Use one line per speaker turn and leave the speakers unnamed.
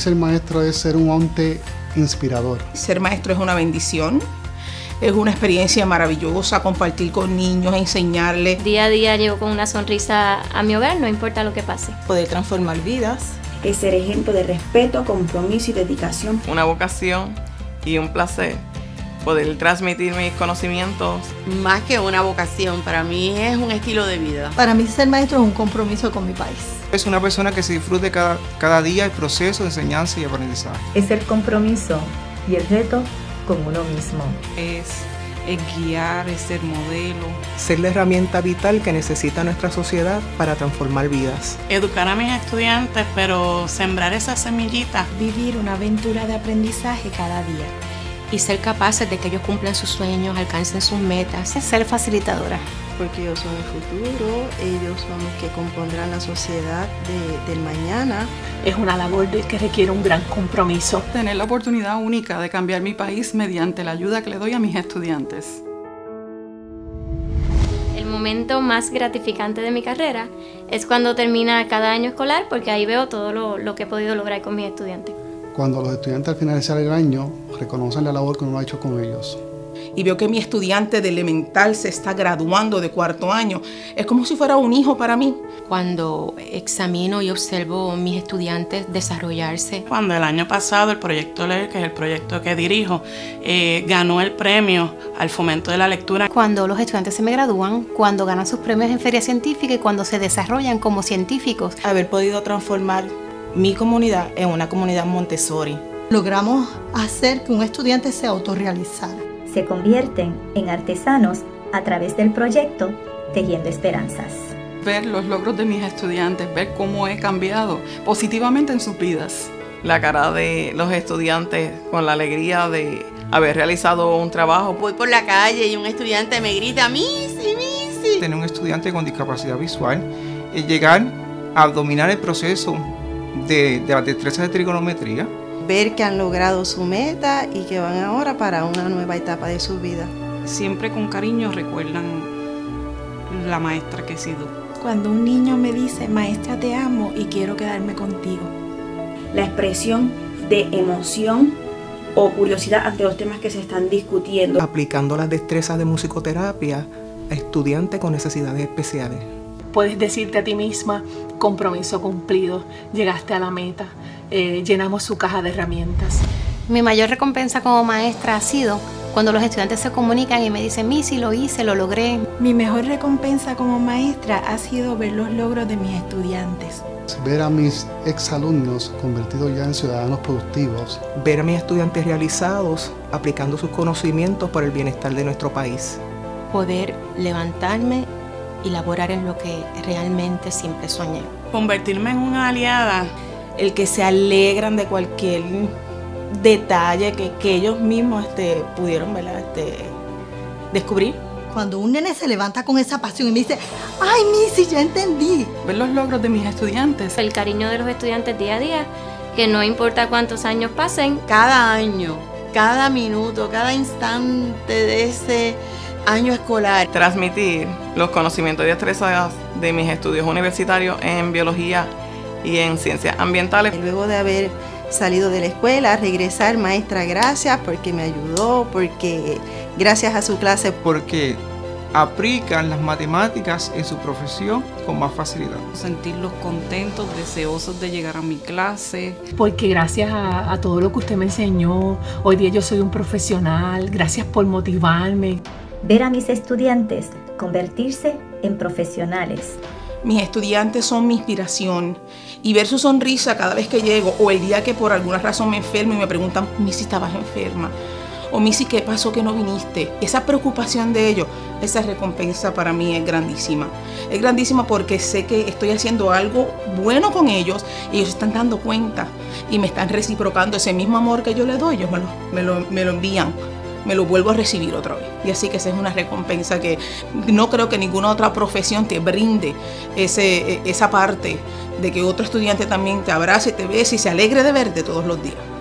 ser maestro es ser un hombre inspirador.
Ser maestro es una bendición. Es una experiencia maravillosa compartir con niños, enseñarles.
Día a día llego con una sonrisa a mi hogar, no importa lo que pase.
Poder transformar vidas.
Es ser ejemplo de respeto, compromiso y dedicación.
Una vocación y un placer poder transmitir mis conocimientos.
Más que una vocación, para mí es un estilo de vida.
Para mí ser maestro es un compromiso con mi país.
Es una persona que se disfrute cada día el proceso de enseñanza y aprendizaje.
Es el compromiso y el reto con uno mismo.
Es guiar, es ser modelo.
Ser la herramienta vital que necesita nuestra sociedad para transformar vidas.
Educar a mis estudiantes, pero sembrar esa semillita.
Vivir una aventura de aprendizaje cada día.
Y ser capaces de que ellos cumplan sus sueños, alcancen sus metas.
Es ser facilitadora.
Porque ellos son el futuro, ellos son los que compondrán la sociedad del mañana.
Es una labor que requiere un gran compromiso.
Tener la oportunidad única de cambiar mi país mediante la ayuda que le doy a mis estudiantes.
El momento más gratificante de mi carrera es cuando termina cada año escolar, porque ahí veo todo lo que he podido lograr con mis estudiantes.
Cuando los estudiantes al finalizar el año reconocen la labor que uno ha hecho con ellos.
Y veo que mi estudiante de elemental se está graduando de cuarto año. Es como si fuera un hijo para mí.
Cuando examino y observo a mis estudiantes desarrollarse.
Cuando el año pasado el proyecto LEER, que es el proyecto que dirijo, ganó el premio al fomento de la lectura.
Cuando los estudiantes se me gradúan, cuando ganan sus premios en feria científica y cuando se desarrollan como científicos.
Haber podido transformar mi comunidad en una comunidad Montessori.
Logramos hacer que un estudiante se autorrealizara.
Se convierten en artesanos a través del proyecto Tejiendo Esperanzas.
Ver los logros de mis estudiantes, ver cómo he cambiado positivamente en sus vidas.
La cara de los estudiantes con la alegría de haber realizado un trabajo.
Voy por la calle y un estudiante me grita, ¡Missy, Missy!
Tener un estudiante con discapacidad visual y llegar a dominar el proceso de las destrezas de trigonometría.
Ver que han logrado su meta y que van ahora para una nueva etapa de su vida.
Siempre con cariño recuerdan la maestra que he sido.
Cuando un niño me dice, maestra te amo y quiero quedarme contigo.
La expresión de emoción o curiosidad ante los temas que se están discutiendo.
Aplicando las destrezas de musicoterapia a estudiantes con necesidades especiales.
Puedes decirte a ti misma, compromiso cumplido, llegaste a la meta, llenamos su caja de herramientas.
Mi mayor recompensa como maestra ha sido cuando los estudiantes se comunican y me dicen, Missy, lo hice, lo logré.
Mi mejor recompensa como maestra ha sido ver los logros de mis estudiantes.
Ver a mis exalumnos convertidos ya en ciudadanos productivos.
Ver a mis estudiantes realizados, aplicando sus conocimientos para el bienestar de nuestro país.
Poder levantarme y laborar en lo que realmente siempre soñé.
Convertirme en una aliada.
El que se alegran de cualquier detalle que ellos mismos pudieron, ¿verdad? Descubrir.
Cuando un nene se levanta con esa pasión y me dice, ¡ay, Missy, ya entendí!
Ver los logros de mis estudiantes.
El cariño de los estudiantes día a día, que no importa cuántos años pasen.
Cada año, cada minuto, cada instante de ese año escolar.
Transmitir los conocimientos y destrezas de mis estudios universitarios en biología y en ciencias ambientales.
Luego de haber salido de la escuela, regresar, maestra, gracias porque me ayudó, porque gracias a su clase.
Porque aplican las matemáticas en su profesión con más facilidad.
Sentirlos contentos, deseosos de llegar a mi clase.
Porque gracias a todo lo que usted me enseñó, hoy día yo soy un profesional, gracias por motivarme.
Ver a mis estudiantes convertirse en profesionales.
Mis estudiantes son mi inspiración y ver su sonrisa cada vez que llego o el día que por alguna razón me enfermo y me preguntan, Missy, ¿estabas enferma? O Missy, ¿qué pasó que no viniste? Esa preocupación de ellos, esa recompensa para mí es grandísima. Es grandísima porque sé que estoy haciendo algo bueno con ellos y ellos se están dando cuenta y me están reciprocando ese mismo amor que yo les doy, ellos me lo envían. Me lo vuelvo a recibir otra vez. Y así que esa es una recompensa que no creo que ninguna otra profesión te brinde esa parte de que otro estudiante también te abrace, te bese y se alegre de verte todos los días.